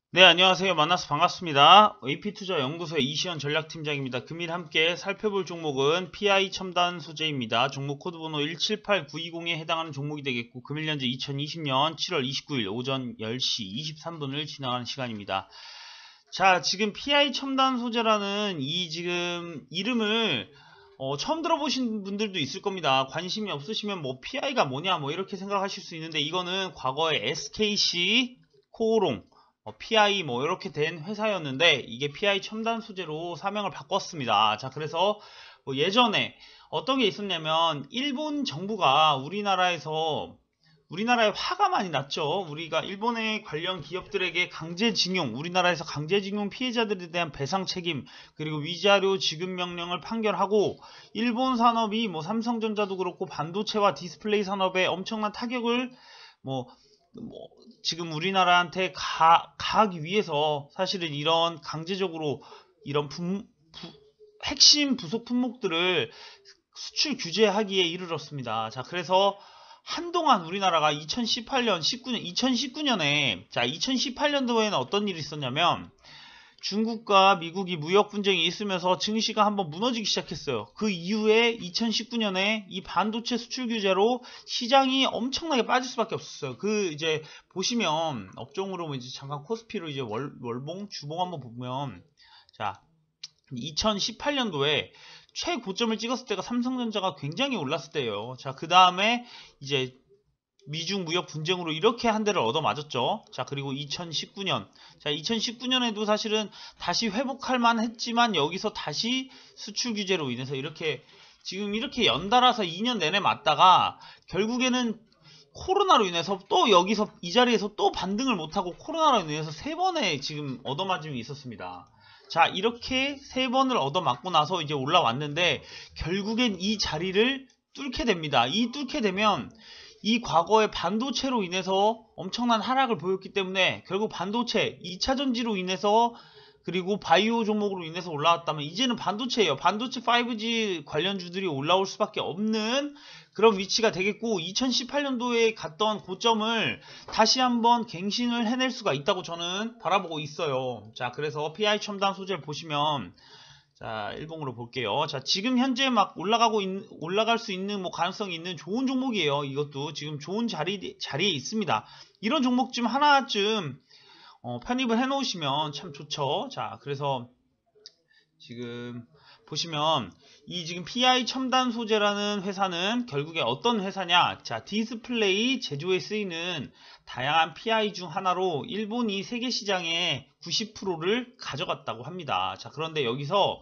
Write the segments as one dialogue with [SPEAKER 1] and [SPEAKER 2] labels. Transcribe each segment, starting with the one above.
[SPEAKER 1] 네, 안녕하세요. 만나서 반갑습니다. AP투자연구소의 이시연 전략팀장입니다. 금일 함께 살펴볼 종목은 PI 첨단 소재입니다. 종목 코드번호 178920에 해당하는 종목이 되겠고, 금일 현재 2020년 7월 29일 오전 10시 23분을 지나가는 시간입니다. 자, 지금 PI 첨단 소재라는 이 지금 이름을 처음 들어보신 분들도 있을 겁니다. 관심이 없으시면 뭐 PI가 뭐냐 뭐 이렇게 생각하실 수 있는데, 이거는 과거에 SKC 코오롱 PI 뭐 이렇게 된 회사였는데, 이게 PI 첨단 소재로 사명을 바꿨습니다. 자, 그래서 뭐 예전에 어떤 게 있었냐면, 일본 정부가 우리나라에 화가 많이 났죠. 우리가 일본의 관련 기업들에게 강제징용, 우리나라에서 강제징용 피해자들에 대한 배상 책임, 그리고 위자료 지급 명령을 판결하고, 일본 산업이 뭐 삼성전자도 그렇고 반도체와 디스플레이 산업에 엄청난 타격을 뭐 지금 우리나라한테 가하기 위해서 사실은 이런 강제적으로 이런 핵심 부속 품목들을 수출 규제하기에 이르렀습니다. 자, 그래서 한동안 우리나라가 2019년에, 자, 2018년도에는 어떤 일이 있었냐면, 중국과 미국이 무역 분쟁이 있으면서 증시가 한번 무너지기 시작했어요. 그 이후에 2019년에 이 반도체 수출 규제로 시장이 엄청나게 빠질 수밖에 없었어요. 그 이제 보시면 업종으로 이제 잠깐 코스피로 이제 월봉, 주봉 한번 보면, 자, 2018년도에 최고점을 찍었을 때가 삼성전자가 굉장히 올랐을 때예요. 자, 그 다음에 이제 미중 무역 분쟁으로 이렇게 한 대를 얻어맞았죠. 자, 그리고 2019년. 자, 2019년에도 사실은 다시 회복할 만 했지만, 여기서 다시 수출 규제로 인해서 지금 이렇게 연달아서 2년 내내 맞다가, 결국에는 코로나로 인해서 또 여기서 이 자리에서 또 반등을 못하고, 코로나로 인해서 3번의 지금 얻어맞음이 있었습니다. 자, 이렇게 3번을 얻어맞고 나서 이제 올라왔는데, 결국엔 이 자리를 뚫게 됩니다. 뚫게 되면, 이 과거의 반도체로 인해서 엄청난 하락을 보였기 때문에, 결국 반도체 2차전지로 인해서, 그리고 바이오 종목으로 인해서 올라왔다면, 이제는 반도체예요. 반도체 5G 관련주들이 올라올 수밖에 없는 그런 위치가 되겠고, 2018년도에 갔던 고점을 다시 한번 갱신을 해낼 수가 있다고 저는 바라보고 있어요. 자, 그래서 PI 첨단 소재를 보시면, 자, 일봉으로 볼게요. 자, 지금 현재 막 올라갈 수 있는 뭐 가능성이 있는 좋은 종목이에요. 이것도 지금 좋은 자리에 있습니다. 이런 종목 좀 하나쯤 편입을 해 놓으시면 참 좋죠. 자, 그래서 지금 보시면 이 지금 PI 첨단 소재라는 회사는 결국에 어떤 회사냐? 자, 디스플레이 제조에 쓰이는 다양한 PI 중 하나로 일본이 세계 시장의 90%를 가져갔다고 합니다. 자, 그런데 여기서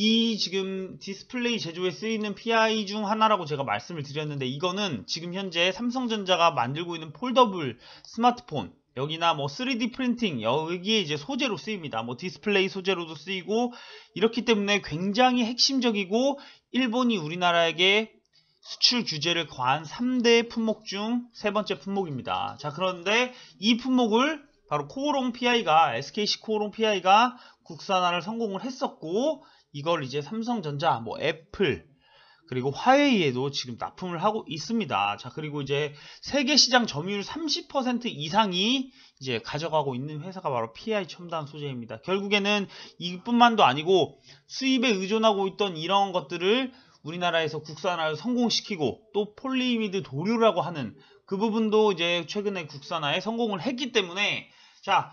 [SPEAKER 1] 이 지금 디스플레이 제조에 쓰이는 PI 중 하나라고 제가 말씀을 드렸는데, 이거는 지금 현재 삼성전자가 만들고 있는 폴더블 스마트폰, 여기나 뭐 3D 프린팅, 여기에 이제 소재로 쓰입니다. 뭐 디스플레이 소재로도 쓰이고, 이렇기 때문에 굉장히 핵심적이고, 일본이 우리나라에게 수출 규제를 과한 3대 품목 중 3번째 품목입니다. 자, 그런데 이 품목을 바로 코오롱 PI가, SKC 코오롱 PI가 국산화를 성공을 했었고, 이걸 이제 삼성전자, 뭐 애플, 그리고 화웨이에도 지금 납품을 하고 있습니다. 자, 그리고 이제 세계 시장 점유율 30% 이상이 이제 가져가고 있는 회사가 바로 PI 첨단 소재입니다. 결국에는 이뿐만도 아니고, 수입에 의존하고 있던 이런 것들을 우리나라에서 국산화를 성공시키고, 또 폴리이미드 도료라고 하는 그 부분도 이제 최근에 국산화에 성공을 했기 때문에, 자,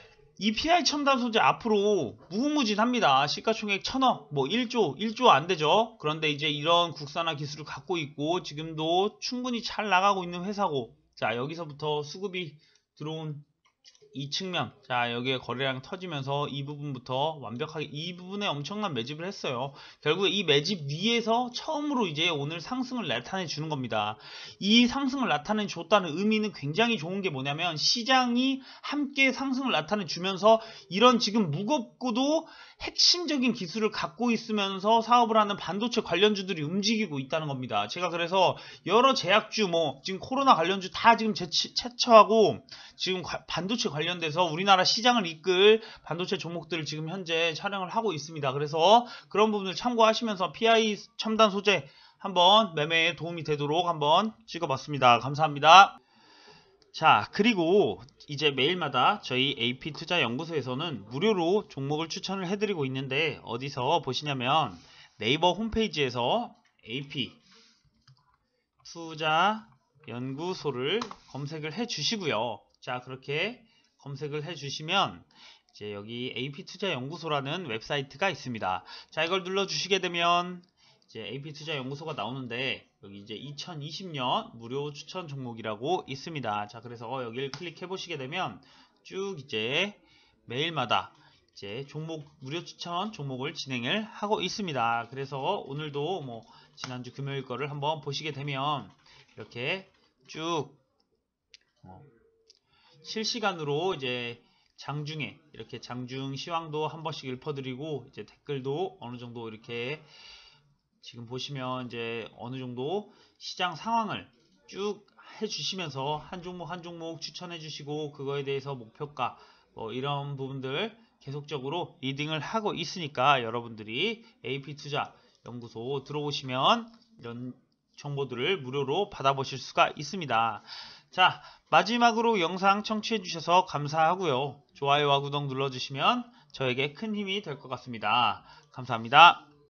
[SPEAKER 1] 이 PI 첨단 소재 앞으로 무궁무진합니다. 시가총액 1000억, 뭐 1조 안 되죠. 그런데 이제 이런 국산화 기술을 갖고 있고, 지금도 충분히 잘 나가고 있는 회사고, 자, 여기서부터 수급이 들어온 이 측면, 자, 여기에 거래량 터지면서 이 부분부터 완벽하게 이 부분에 엄청난 매집을 했어요. 결국에 이 매집 위에서 처음으로 이제 오늘 상승을 나타내 주는 겁니다. 이 상승을 나타내 줬다는 의미는 굉장히 좋은 게 뭐냐면, 시장이 함께 상승을 나타내 주면서 이런 지금 무겁고도 핵심적인 기술을 갖고 있으면서 사업을 하는 반도체 관련주들이 움직이고 있다는 겁니다. 제가 그래서 여러 제약주, 뭐 지금 코로나 관련주 다 지금 채처하고, 지금 반도체 관련돼서 우리나라 시장을 이끌 반도체 종목들을 지금 현재 촬영을 하고 있습니다. 그래서 그런 부분을 참고하시면서 PI 첨단 소재 한번 매매에 도움이 되도록 한번 찍어봤습니다. 감사합니다. 자, 그리고 이제 매일마다 저희 AP투자연구소에서는 무료로 종목을 추천을 해드리고 있는데 어디서 보시냐면 네이버 홈페이지에서 AP투자연구소를 검색을 해 주시고요. 자, 그렇게 검색을 해 주시면 이제 여기 AP투자연구소라는 웹사이트가 있습니다. 자, 이걸 눌러 주시게 되면 이제 AP투자연구소가 나오는데 여기 이제 2020년 무료 추천 종목이라고 있습니다. 자, 그래서 여기를 클릭해 보시게 되면 쭉 이제 매일마다 이제 종목 무료 추천 종목을 진행을 하고 있습니다. 그래서 오늘도 뭐 지난주 금요일 거를 한번 보시게 되면 이렇게 쭉 실시간으로 이제 장중에 이렇게 장중 시황도 한 번씩 읊어드리고 이제 댓글도 어느 정도 이렇게 지금 보시면 이제 어느 정도 시장 상황을 쭉 해주시면서 한 종목 한 종목 추천해 주시고 그거에 대해서 목표가 뭐 이런 부분들 계속적으로 리딩을 하고 있으니까 여러분들이 AP투자연구소 들어오시면 이런 정보들을 무료로 받아보실 수가 있습니다. 자, 마지막으로 영상 청취해 주셔서 감사하고요. 좋아요와 구독 눌러주시면 저에게 큰 힘이 될 것 같습니다. 감사합니다.